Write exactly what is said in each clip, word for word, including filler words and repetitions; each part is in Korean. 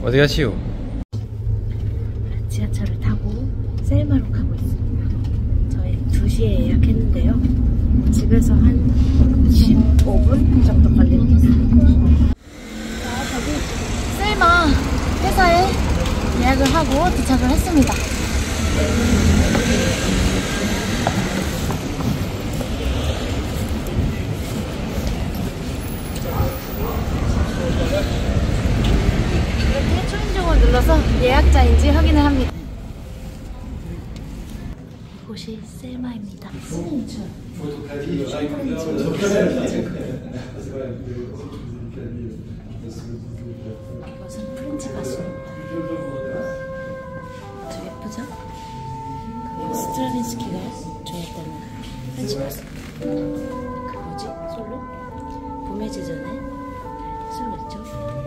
어디 가시오? 지하철을 타고 셀마로 가고 있습니다. 저희 두 시에 예약했는데요. 집에서 한 십오 분 정도 걸립니다. 자, 저기 셀마 회사에 예약을 하고 도착을 했습니다. 이렇게 초인종을 눌러서 예약자인지 확인을 합니다. 이곳이 셀마입니다. 시그니처. 이것은 프렌치 가수입니다. 아주 예쁘죠? 스트라빈스키가 좋아했다는 프렌치 가수. 그 뭐지? 솔로? 봄의 제전에 솔로 있죠?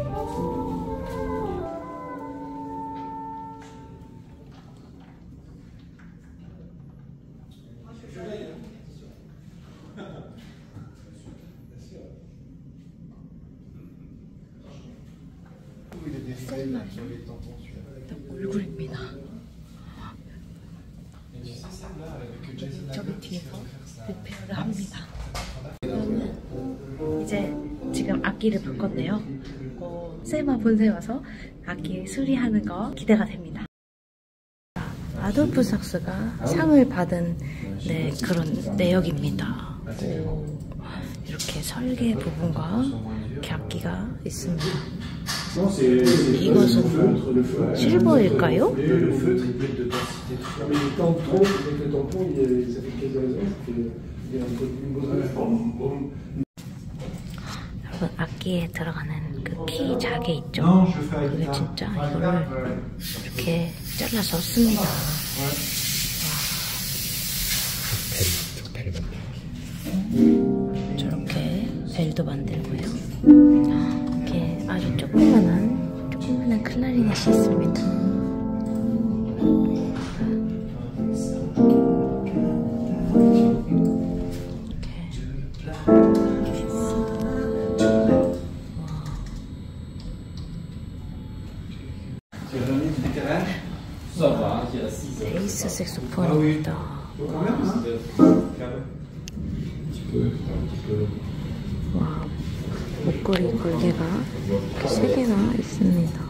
셀마의 얼굴입니다. 저기 뒤에서 리페어를 합니다. 저는 이제 지금 악기를 바꿨네요. 어, 셀마 본사에 와서 악기 수리하는 거 기대가 됩니다. 아돌프 sak스가 상을 받은 네, 그런 내역입니다. 오, 이렇게 설계 부분과 이렇게 악기가 있습니다. 이것은 실버일까요? 여러분, 악기에 들어가는 그 키 자개 있죠? 그게 진짜 이거를 이렇게 잘라서 씁니다. 저렇게 벨도 만들고요. 이렇게 아주 조그만한 조그만한 클라리넷이 있습니다. 베이스 색소폰입니다. 와, 목걸이 걸개가 이렇게 세 개나 있습니다.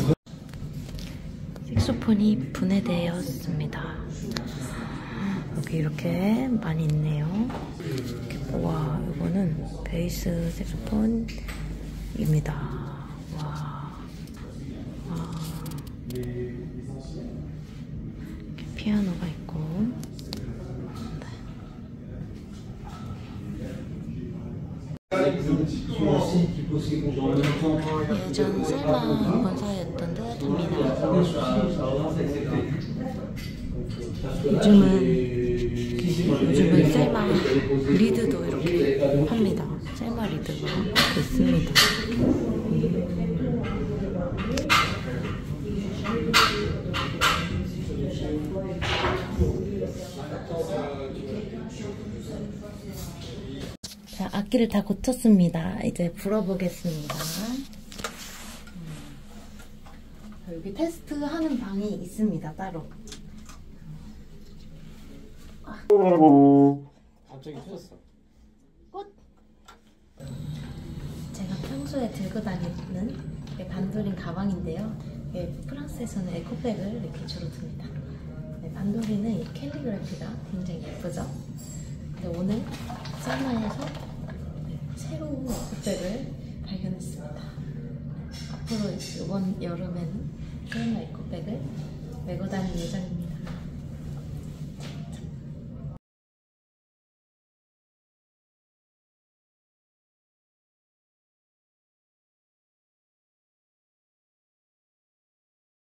색소폰이 분해되었습니다. 여기 이렇게 많이 있네요. 와, 이거는 베이스 색소폰입니다. 와, 와. 피아노가 있고, 예전 셀마 본사였던 듯 합니다. 요즘은 요즘은 셀마 리드도 이렇게 합니다. 셀마 리드가 있습니다. 자, 악기를 다 고쳤습니다. 이제 불어보겠습니다. 여기 테스트하는 방이 있습니다, 따로. 갑자기 터졌어. 꽃! 제가 평소에 들고 다니는 반도린 가방인데요. 프랑스에서는 에코백을 이렇게 주로 듭니다. 반도린은 이 캘리그래피가 굉장히 예쁘죠? 근데 오늘 셀마에서 새로운 에코백을 발견했습니다. 앞으로 이번 여름에는 셀마 에코백을 메고 다닐 예정입니다.